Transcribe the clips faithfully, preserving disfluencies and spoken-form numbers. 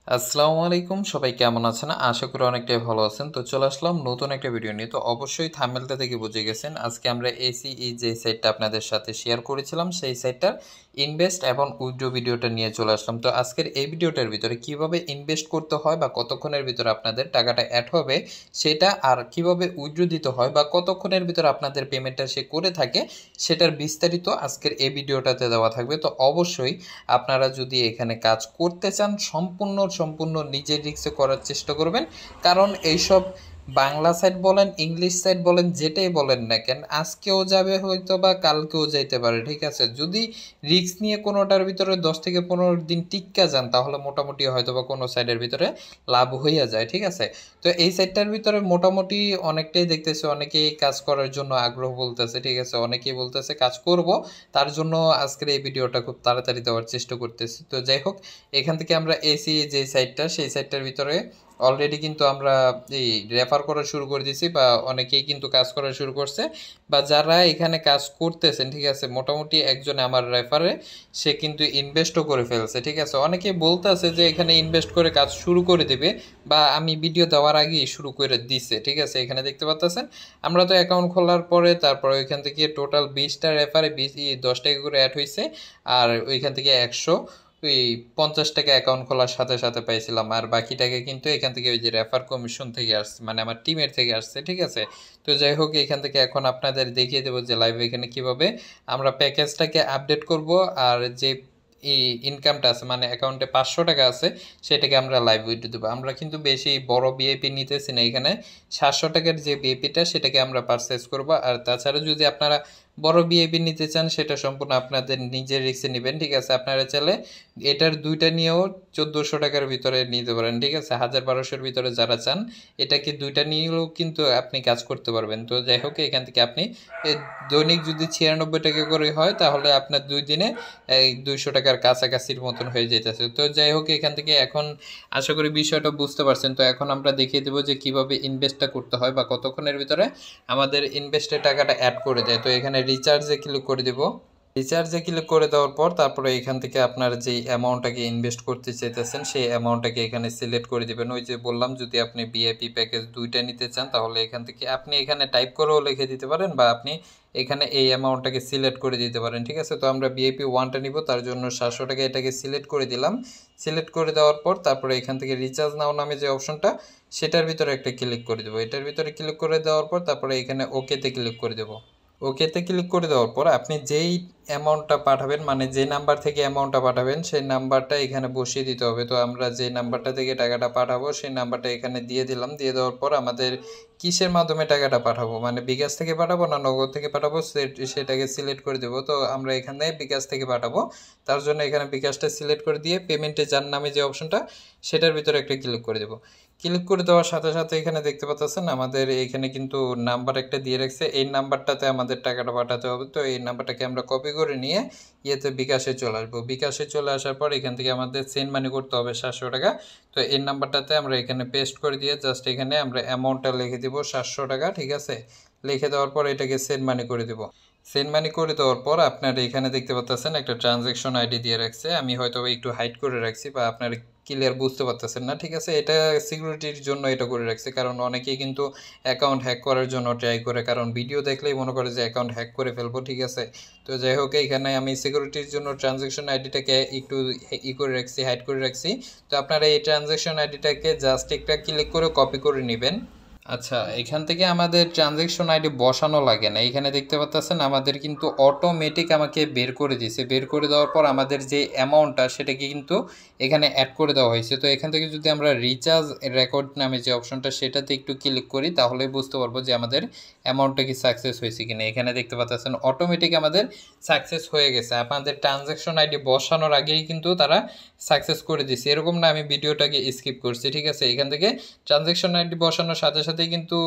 আসসালামু আলাইকুম, সবাই কেমন আছেন? আশা করি অনেকটাই ভালো আছেন। তো চলে আসলাম নতুন একটা ভিডিও নিয়ে। তো অবশ্যই থাম্বনেলটা থেকে বুঝে গেছেন আজকে আমরা এসিই যে সাইটটা আপনাদের সাথে শেয়ার করেছিলাম সেই সাইটটার ইনভেস্ট এবং উইথড্র ভিডিওটা নিয়ে চলে আসলাম। তো আজকের এই ভিডিওটার ভিতরে কিভাবে ইনভেস্ট করতে হয় বা কতক্ষণের ভিতরে আপনাদের টাকাটা অ্যাড হবে সেটা, আর কিভাবে উইথড্র দিতে হয় বা কতক্ষণের ভিতরে আপনাদের পেমেন্টটা সে করে থাকে সেটার বিস্তারিত আজকের এই ভিডিওটাতে দেওয়া থাকবে। তো অবশ্যই আপনারা যদি এখানে কাজ করতে চান সম্পূর্ণ সম্পূর্ণ নিজের রিস্কে করার চেষ্টা করবেন, কারণ এইসব বাংলা সাইট বলেন ইংলিশ সাইট বলেন যেটাই বলেন না কেন আজকেও যাবে হয়তো বা কালকেও যাইতে পারে, ঠিক আছে? যদি রিস্ক নিয়ে কোনোটার ভিতরে দশ থেকে পনেরো দিন টিক্কা যান তাহলে মোটামুটি হয়তো বা কোনো সাইডের ভিতরে লাভ হইয়া যায়, ঠিক আছে? তো এই সাইটটার ভিতরে মোটামুটি অনেকটাই দেখতেছে, অনেকেই কাজ করার জন্য আগ্রহ বলতেছে, ঠিক আছে? অনেকেই বলতেছে কাজ করব, তার জন্য আজকের এই ভিডিওটা খুব তাড়াতাড়ি দেওয়ার চেষ্টা করতেছি। তো যাই হোক, এখান থেকে আমরা এসি যে সাইটটা সেই সাইটটার ভিতরে অলরেডি কিন্তু আমরা এই রেফার করা শুরু করে দিয়েছি বা অনেকেই কিন্তু কাজ করা শুরু করছে, বা যারা এখানে কাজ করতেছেন, ঠিক আছে? মোটামুটি একজনে আমার রেফারে সে কিন্তু ইনভেস্টও করে ফেলছে, ঠিক আছে? অনেকেই বলতেছে যে এখানে ইনভেস্ট করে কাজ শুরু করে দেবে, বা আমি ভিডিও দেওয়ার আগেই শুরু করে দিছে, ঠিক আছে? এখানে দেখতে পাচ্ছেন আমরা তো অ্যাকাউন্ট খোলার পরে তারপরে ওইখান থেকে টোটাল বিশটা রেফারে বিশ দশ টাকা করে অ্যাড হয়েছে, আর ওইখান থেকে একশো ওই পঞ্চাশ টাকা অ্যাকাউন্ট খোলার সাথে সাথে পাইছিলাম, আর বাকি টাকা কিন্তু এখান থেকে ওই যে রেফার কমিশন থেকে আসছে, মানে আমার টিমের থেকে আসছে, ঠিক আছে? তো যাই হোক, এখান থেকে এখন আপনাদের দেখিয়ে দেবো যে লাইভ এখানে কিভাবে আমরা প্যাকেজটাকে আপডেট করব, আর যে এই ইনকামটা আছে মানে অ্যাকাউন্টে পাঁচশো টাকা আছে সেটাকে আমরা লাইভ উইথড্র দেবো। আমরা কিন্তু বেশি বড় বিআইপি নিতেছি না, এখানে সাতশো টাকার যে বিআইপিটা সেটাকে আমরা পারচেস করবো। আর তাছাড়া যদি আপনারা বড় বিআইপি নিতে চান সেটা সম্পূর্ণ আপনাদের নিজের রিস্কে নেবেন, ঠিক আছে? আপনারা চাইলে এটার দুইটা নিয়েও চোদ্দোশো টাকার ভিতরে নিতে পারেন, ঠিক আছে? হাজার বারোশোর ভিতরে যারা চান এটাকে দুইটা নিয়েও কিন্তু আপনি কাজ করতে পারবেন। তো যাই হোক, এখান থেকে আপনি দৈনিক যদি ছিয়ানব্বই টাকা করে হয় তাহলে আপনার দুই দিনে এই দুইশো টাকার কাছাকাছির মতন হয়ে যেতেছে। তো যাই হোক, এখান থেকে এখন আশা করি বিষয়টা বুঝতে পারছেন। তো এখন আমরা দেখিয়ে দেবো যে কিভাবে ইনভেস্টটা করতে হয় বা কতক্ষণের ভিতরে আমাদের ইনভেস্টের টাকাটা অ্যাড করে দেয়। তো এখানে রিচার্জে ক্লিক করে দেবো। রিচার্জে ক্লিক করে দেওয়ার পর তারপরে এখান থেকে আপনার যেই অ্যামাউন্টটাকে ইনভেস্ট করতে চাইতেছেন সেই অ্যামাউন্টটাকে এখানে সিলেক্ট করে দিবেন। ওই যে বললাম, যদি আপনি ভিআইপি প্যাকেজ দুইটা নিতে চান তাহলে এখান থেকে আপনি এখানে টাইপ করেও লিখে দিতে পারেন, বা আপনি এখানে এই অ্যামাউন্টটাকে সিলেক্ট করে দিতে পারেন, ঠিক আছে? তো আমরা ভিআইপি ওয়ানটা নিব, তার জন্য সাতশো টাকা এটাকে সিলেক্ট করে দিলাম। সিলেক্ট করে দেওয়ার পর তারপরে এখান থেকে রিচার্জ নাও নামে যে অপশনটা সেটার ভিতরে একটা ক্লিক করে দেবো। এটার ভিতরে ক্লিক করে দেওয়ার পর তারপরে এখানে ওকেতে ক্লিক করে দেবো। ওকেতে ক্লিক করে দেওয়ার পর আপনি যেই অ্যামাউন্টটা পাঠাবেন, মানে যে নাম্বার থেকে অ্যামাউন্টটা পাঠাবেন সেই নাম্বারটা এখানে বসিয়ে দিতে হবে। তো আমরা যে নাম্বারটা থেকে টাকাটা পাঠাবো সেই নাম্বারটা এখানে দিয়ে দিলাম। দিয়ে দেওয়ার পর আমাদের কিসের মাধ্যমে টাকাটা পাঠাবো, মানে বিকাশ থেকে পাঠাবো না নগদ থেকে পাঠাবো সেটাকে সিলেক্ট করে দেবো। তো আমরা এখানে বিকাশ থেকে পাঠাবো, তার জন্য এখানে বিকাশটা সিলেক্ট করে দিয়ে পেমেন্টে যার নামে যে অপশনটা সেটার ভিতরে একটা ক্লিক করে দেবো। ক্লিক করে দেওয়ার সাথে সাথে এখানে দেখতে পাচ্ছেন আমাদের এখানে কিন্তু নাম্বার একটা দিয়ে রাখছে, এই নাম্বারটাতে আমাদের টাকাটা পাঠাতে হবে। তো এই নাম্বারটাকে আমরা কপি করে নিয়ে ইয়েতে বিকাশে চলে আসবো। বিকাশে চলে আসার পর এখান থেকে আমাদের সেন্ড মানি করতে হবে সাতশো টাকা। তো এই নাম্বারটাতে আমরা এখানে পেস্ট করে দিয়ে জাস্ট এখানে আমরা অ্যামাউন্টটা লিখে দিব সাতশো টাকা, ঠিক আছে? লিখে দেওয়ার পর এটাকে সেন্ড মানি করে দিব। সেন্ড মানি করে দেওয়ার পর আপনার এখানে দেখতে পাচ্ছেন একটা ট্রানজ্যাকশন আইডি দিয়ে রাখছে, আমি হয়তো একটু হাইড করে রাখছি বা আপনার ক্লিয়ার বুঝতে পারতেছেন না, ঠিক আছে? এটা সিকিউরিটির জন্য এটা করে রাখছে, কারণ অনেকেই কিন্তু অ্যাকাউন্ট হ্যাক করার জন্য ট্রাই করে, কারণ ভিডিও দেখলেই মনে করে যে অ্যাকাউন্ট হ্যাক করে ফেলবো, ঠিক আছে? তো যাই হোক, এখানে আমি সিকিউরিটির জন্য ট্রানজ্যাকশন আইডিটাকে একটু ই করে রাখছি, হাইড করে রাখছি। তো আপনারা এই ট্রানজ্যাকশন আইডিটাকে জাস্ট একটা ক্লিক করে কপি করে নেবেন। আচ্ছা, এখান থেকে আমাদের ট্রানজ্যাকশন আইডি বসানো লাগে না, এখানে দেখতে পাচ্ছেন আমাদের কিন্তু অটোমেটিক আমাকে বের করে দিয়েছে। বের করে দেওয়ার পর আমাদের যে অ্যামাউন্টটা সেটাকে কিন্তু এখানে অ্যাড করে দেওয়া হয়েছে। তো এখান থেকে যদি আমরা রিচার্জ রেকর্ড নামে যে অপশনটা সেটাতে একটু ক্লিক করি তাহলে বুঝতে পারবো যে আমাদের অ্যামাউন্টটা কি সাকসেস হয়েছে কিনা। এখানে দেখতে পাচ্ছেন অটোমেটিক আমাদের সাকসেস হয়ে গেছে, আপনাদের ট্রানজ্যাকশন আইডি বসানোর আগেই কিন্তু তারা সাকসেস করে দিয়েছে। এরকম না আমি ভিডিওটাকে স্কিপ করছি, ঠিক আছে? এখান থেকে ট্রানজ্যাকশন আইডি বসানোর সাথে সাথে কিন্তু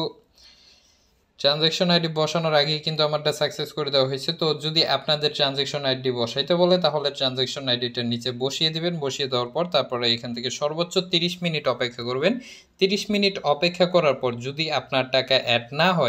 ট্রানজ্যাকশন আইডি বসানোর আগেই কিন্তু আমারটা সাকসেস করে দেওয়া হয়েছে। তো যদি আপনাদের ট্রানজ্যাকশন আইডি বসাইতে বলে তাহলে ট্রানজ্যাকশন আইডিটার নিচে বসিয়ে দিবেন। বসিয়ে দেওয়ার পর তারপরে এখান থেকে সর্বোচ্চ তিরিশ মিনিট অপেক্ষা করবেন। তিরিশ মিনিট অপেক্ষা করার পর যদি আপনার টাকা অ্যাড না হয়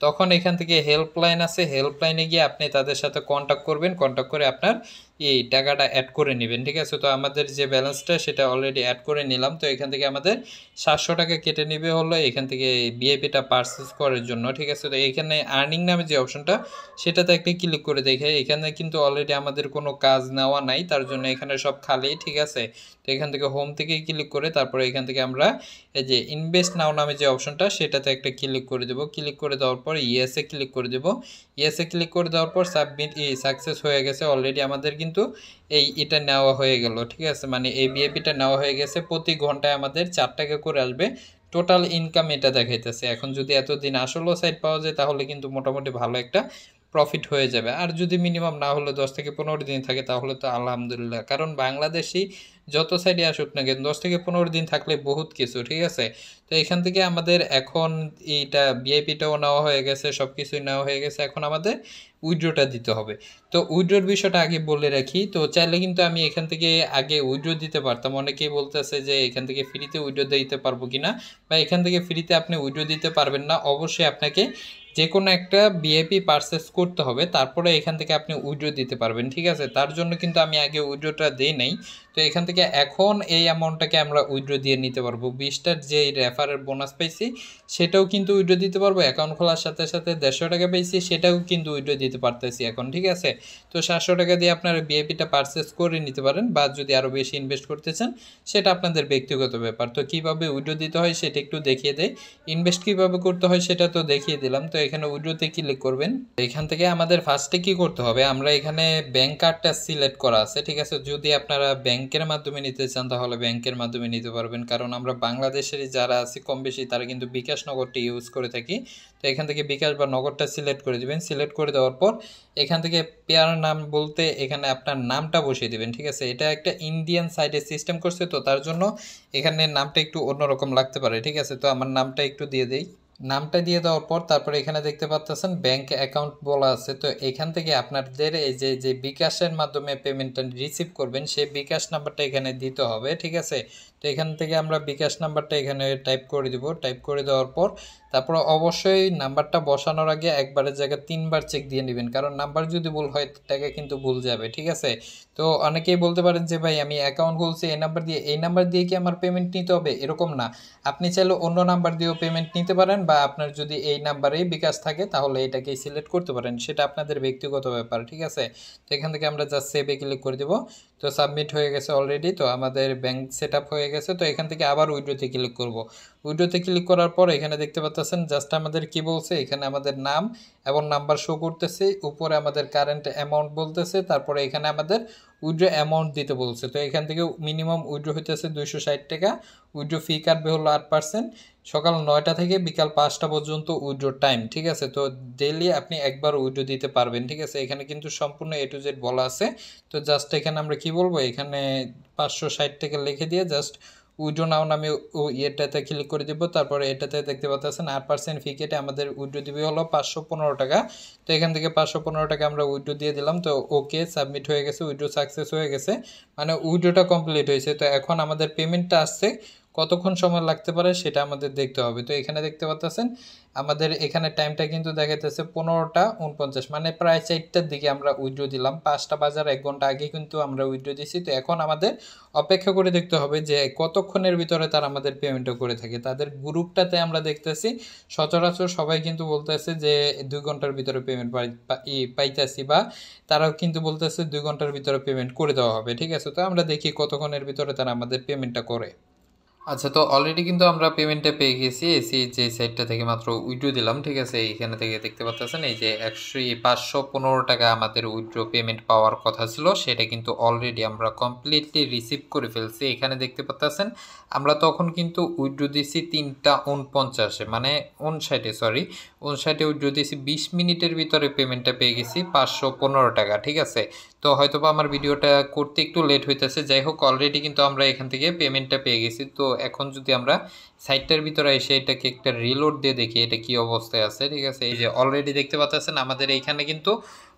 তখন এখান থেকে হেল্পলাইন আছে, হেল্পলাইনে গিয়ে আপনি তাদের সাথে কন্ট্যাক্ট করবেন, কন্ট্যাক্ট করে আপনার এই টাকাটা অ্যাড করে নেবেন, ঠিক আছে। তো আমাদের যে ব্যালেন্সটা সেটা অলরেডি অ্যাড করে নিলাম। তো এখান থেকে আমাদের সাতশো টাকা কেটে নেবে হলো এখান থেকে ভিআইপিটা পারচেস করার জন্য, ঠিক আছে। তো এখানে আর্নিং নামে যে অপশনটা সেটাতে একটা ক্লিক করে দেখে এখানে কিন্তু অলরেডি আমাদের কোনো কাজ নেওয়া নাই, তার জন্য এখানে সব খালি, ঠিক আছে। তো এখান থেকে হোম থেকে ক্লিক করে তারপরে এখান থেকে আমরা এই যে ইনভেস্ট নাও নামে যে অপশনটা সেটাতে একটা ক্লিক করে দেবো। ক্লিক করে দেওয়ার পর ইয়েসে ক্লিক করে দেবো। ইয়েসে ক্লিক করে দেওয়ার পর সাবমিট ই সাকসেস হয়ে গেছে অলরেডি, আমাদের কিন্তু এই এটা নেওয়া হয়ে গেল, ঠিক আছে। মানে এই ভিআইপিটা নেওয়া হয়ে গেছে, প্রতি ঘন্টায় আমাদের চার টাকা করে আসবে, টোটাল ইনকাম এটা দেখাইতেছে। এখন যদি এতদিন আসলেও সাইট পাওয়া যায় তাহলে কিন্তু মোটামুটি ভালো একটা প্রফিট হয়ে যাবে। আর যদি মিনিমাম না হলে দশ থেকে পনেরো দিন থাকে তাহলে তো আলহামদুলিল্লাহ, কারণ বাংলাদেশি যত সাইডে আসুক না কেন দশ থেকে পনেরো দিন থাকলে বহুত কিছু, ঠিক আছে। তো এখান থেকে আমাদের এখন এইটা ভিআইপিটাও নেওয়া হয়ে গেছে, সব কিছুই নেওয়া হয়ে গেছে, এখন আমাদের উইথড্রটা দিতে হবে। তো উইথড্রোর বিষয়টা আগে বলে রাখি, তো চাইলে কিন্তু আমি এখান থেকে আগে উইথড্রো দিতে পারতাম। অনেকেই বলতেছে যে এখান থেকে ফ্রিতে উইথড্রো দিতে পারবো কিনা, বা এখান থেকে ফ্রিতে আপনি উইথড্রো দিতে পারবেন না, অবশ্যই আপনাকে যে কোনো একটা ভিআইপি পারচেস করতে হবে, তারপরে এখান থেকে আপনি উইথড্রো দিতে পারবেন, ঠিক আছে। তার জন্য কিন্তু আমি আগে উইথড্রোটা দিই নাই। তো এখান থেকে এখন এই অ্যামাউন্টটাকে আমরা উইথড্রো দিয়ে নিতে পারবো। বিশটার যে রেফারের বোনাস পাইছি সেটাও কিন্তু উইথড্রো দিতে পারবো, অ্যাকাউন্ট খোলার সাথে সাথে দেড়শো টাকা পেয়েছি সেটাও কিন্তু উইথড্রো দিতে পারতেছি এখন, ঠিক আছে। তো সাতশো টাকা দিয়ে আপনারা ভিআইপিটা পারচেস করে নিতে পারেন, বা যদি আরও বেশি ইনভেস্ট করতে চান সেটা আপনাদের ব্যক্তিগত ব্যাপার। তো কীভাবে উইথড্রো দিতে হয় সেটা একটু দেখিয়ে দেয়, ইনভেস্ট কীভাবে করতে হয় সেটা তো দেখিয়ে দিলাম। তো এখানে উইথড্রোতে ক্লিক করবেন। এখান থেকে আমাদের ফার্স্টে কি করতে হবে, আমরা এখানে ব্যাংক কার্ডটা সিলেক্ট করা আছে, ঠিক আছে। যদি আপনারা ব্যাংকের মাধ্যমে নিতে চান তাহলে ব্যাংকের মাধ্যমে নিতে পারবেন, কারণ আমরা বাংলাদেশেরই যারা আছি কম বেশি তারা কিন্তু বিকাশ নগরটা ইউজ করে থাকি। তো এখান থেকে বিকাশ বা নগরটা সিলেক্ট করে দেবেন। সিলেক্ট করে দেওয়ার পর এখান থেকে পেয়ার নাম বলতে এখানে আপনার নামটা বসিয়ে দেবেন, ঠিক আছে। এটা একটা ইন্ডিয়ান সাইডে সিস্টেম করছে, তো তার জন্য এখানে নামটা একটু অন্যরকম লাগতে পারে, ঠিক আছে। তো আমার নামটা একটু দিয়ে দেই। নামটা দিয়ে দেওয়ার পর তারপরে এখানে দেখতে পাচ্ছেন ব্যাংক অ্যাকাউন্ট বলা আছে। তো এখান থেকে আপনাদের এই যে যে বিকাশের মাধ্যমে পেমেন্টটা রিসিভ করবেন সেই বিকাশ নাম্বারটা এখানে দিতে হবে, ঠিক আছে। তো এখান থেকে আমরা বিকাশ নাম্বারটা এখানে টাইপ করে দিব। টাইপ করে দেওয়ার পর তারপর অবশ্যই নাম্বারটা বসানোর আগে একবারের জায়গায় তিনবার চেক দিয়ে নেবেন, কারণ নাম্বার যদি ভুল হয় টাকা কিন্তু ভুল যাবে, ঠিক আছে। তো অনেকেই বলতে পারেন যে ভাই আমি অ্যাকাউন্ট খুলছি এই নাম্বার দিয়ে, এই নাম্বার দিয়ে কি আমার পেমেন্ট নিতে হবে, এরকম না। আপনি চাইলে অন্য নাম্বার দিয়েও পেমেন্ট নিতে পারেন, বা আপনার যদি এই নাম্বারেই বিকাশ থাকে তাহলে এটাকে সিলেক্ট করতে পারেন, সেটা আপনাদের ব্যক্তিগত ব্যাপার, ঠিক আছে। তো এখান থেকে আমরা জাস্ট সেভে ক্লিক করে দেবো। তো সাবমিট হয়ে গেছে অলরেডি, তো আমাদের ব্যাংক সেট আপ হয়ে গেছে। তো এখান থেকে আবার উইথড্রোতে ক্লিক করব। উইথড্রোতে ক্লিক করার পর এখানে দেখতে পাচ্ছেন জাস্ট আমাদের কি বলছে, এখানে আমাদের নাম এবং নাম্বার শো করতেছে, উপরে আমাদের কারেন্ট অ্যামাউন্ট বলতেছে, তারপরে এখানে আমাদের উইথড্রো অ্যামাউন্ট দিতে বলছে। তো এখান থেকে মিনিমাম উইথড্রো হইতেছে দুইশো ষাট টাকা, উইথড্রো ফি কাটবে হলো আট পার্সেন্ট, সকাল নয়টা থেকে বিকাল পাঁচটা পর্যন্ত উইথড্রো টাইম, ঠিক আছে। তো ডেইলি আপনি একবার উইথড্রো দিতে পারবেন, ঠিক আছে। এখানে কিন্তু সম্পূর্ণ এ টু জেড বলা আছে। তো জাস্ট এখানে আমরা কি বলবো, এখানে পাঁচশো ষাট টাকা লিখে দিয়ে জাস্ট উইথড্রো নাও নামে ইয়েটাতে ক্লিক করে দেবো। তারপরে এটাতে দেখতে পাচ্ছেন আট পার্সেন্ট ফি কেটে আমাদের উইথড্রো দিবে হলো পাঁচশো পনেরো টাকা। তো এখান থেকে পাঁচশো পনেরো টাকা আমরা উইথড্রো দিয়ে দিলাম। তো ওকে, সাবমিট হয়ে গেছে, উইথড্রো সাকসেস হয়ে গেছে, মানে উইথড্রোটা কমপ্লিট হয়েছে। তো এখন আমাদের পেমেন্টটা আসছে, কতক্ষণ সময় লাগতে পারে সেটা আমাদের দেখতে হবে। তো এখানে দেখতে পাচ্ছেন আমাদের এখানে টাইমটা কিন্তু দেখাইতেছে পনেরোটা উনপঞ্চাশ, মানে প্রায় চারটার দিকে আমরা উইথড্রো দিলাম, পাঁচটা বাজার এক ঘন্টা আগে কিন্তু আমরা উইথড্রো দিছি। তো এখন আমাদের অপেক্ষা করে দেখতে হবে যে কতক্ষণের ভিতরে তারা আমাদের পেমেন্টটা করে থাকে। তাদের গ্রুপটাতে আমরা দেখতেছি সচরাচর সবাই কিন্তু বলতেছে যে দুই ঘন্টার ভিতরে পেমেন্ট পাইতেছি, বা তারাও কিন্তু বলতেছে দুই ঘন্টার ভিতরে পেমেন্ট করে দেওয়া হবে, ঠিক আছে। তো আমরা দেখি কতক্ষণের ভিতরে তারা আমাদের পেমেন্টটা করে। আচ্ছা, তো অলরেডি কিন্তু আমরা পেমেন্টটা পেয়ে গেছি, এসি যে সাইটটা থেকে মাত্র উইথড্রো দিলাম, ঠিক আছে। এইখানে থেকে দেখতে পাচ্ছেন এই যে একশো পাঁচশো পনেরো টাকা আমাদের উইথড্রো পেমেন্ট পাওয়ার কথা ছিল, সেটা কিন্তু অলরেডি আমরা কমপ্লিটলি রিসিভ করে ফেলছি। এখানে দেখতে পাচ্ছেন আমরা তখন কিন্তু উইথড্রো দিছি তিনটা উনপঞ্চাশে, মানে উনষাটে সরি উনষাটে উইথড্রো দিছি, বিশ মিনিটের ভিতরে পেমেন্টটা পেয়ে গেছি পাঁচশো পনেরো টাকা, ঠিক আছে। তো হয়তো বা আমার ভিডিওটা করতে একটু লেট হইতেছে, যাই হোক অলরেডি কিন্তু আমরা এখান থেকে পেমেন্টটা পেয়ে গেছি। তো এখন যদি আমরা সাইটটার ভিতরে এসে এটাকে একটা রিলোড দিয়ে দেখি এটা কি অবস্থায় আছে, ঠিক আছে। এই যে অলরেডি দেখতে পাচ্ছেন আমাদের এইখানে কিন্তু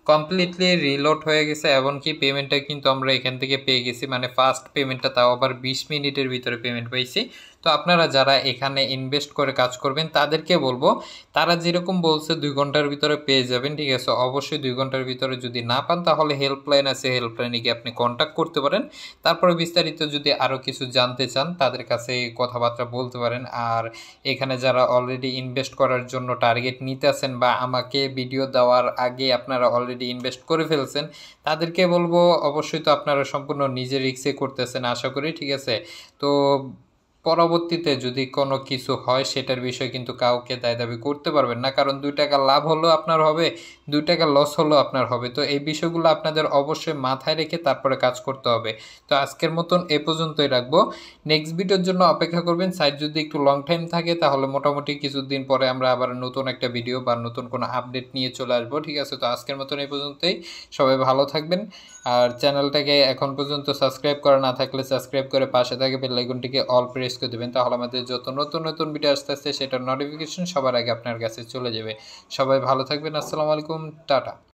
কমপ্লিটলি রিলোড হয়ে গেছে, এমনকি পেমেন্টটা কিন্তু আমরা এখান থেকে পেয়ে গেছি, মানে ফার্স্ট পেমেন্টটা তাও আবার বিশ মিনিটের ভিতরে পেমেন্ট পাইছি। তো আপনারা যারা এখানে ইনভেস্ট করে কাজ করবেন তাদেরকে বলবো, তারা যেরকম বলছে দুই ঘন্টার ভিতরে পেয়ে যাবেন, ঠিক আছে? অবশ্যই দুই ঘন্টার ভিতরে যদি না পান তাহলে হেল্পলাইন আছে, হেল্পলাইনে গিয়ে আপনি কন্ট্যাক্ট করতে পারেন। তারপরে বিস্তারিত যদি আরও কিছু জানতে চান তাদের কাছে কথাবার্তা বলতে পারেন। আর এখানে যারা অলরেডি ইনভেস্ট করার জন্য টার্গেট নিতেছেন বা আমাকে ভিডিও দেওয়ার আগে আপনারা অলরেডি ইনভেস্ট করে ফেলছেন, তাদেরকে বলবো অবশ্যই তো আপনারা সম্পূর্ণ নিজে রিস্কে করতেছেন আশা করি, ঠিক আছে? তো পরবর্তীতে যদি কোনো কিছু হয় সেটার বিষয়ে কিন্তু কাউকে দায় দাবি করতে পারবেন না, কারণ দুই টাকা লাভ হলেও আপনার হবে, দুই টাকা লস হলেও আপনার হবে। তো এই বিষয়গুলো আপনাদের অবশ্যই মাথায় রেখে তারপরে কাজ করতে হবে। তো আজকের মতন এ পর্যন্তই রাখবো। নেক্সট ভিডিওর জন্য অপেক্ষা করবেন। সাইট যদি একটু লং টাইম থাকে তাহলে মোটামুটি কিছুদিন পরে আমরা আবার নতুন একটা ভিডিও বা নতুন কোনো আপডেট নিয়ে চলে আসবো, ঠিক আছে? তো আজকের মতন এই পর্যন্তই। সবাই ভালো থাকবেন। আর চ্যানেলটাকে এখন পর্যন্ত সাবস্ক্রাইব করা না থাকলে সাবস্ক্রাইব করে পাশে থাকে বেল আইকনটিকে অল প্রেস করে দেবেন, তাহলে আমাদের যত নতুন নতুন ভিডিও আসতে আসতে সেটার নোটিফিকেশন সবার আগে আপনার কাছে চলে যাবে। সবাই ভালো থাকবেন। আসসালামু আলাইকুম, টাটা।